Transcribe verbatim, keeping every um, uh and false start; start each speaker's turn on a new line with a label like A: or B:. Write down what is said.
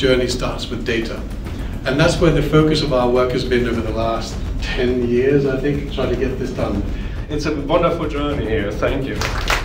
A: journey starts with data. And that's where the focus of our work has been over the last ten years, I think, trying to get this done.
B: It's a wonderful journey here. Thank you.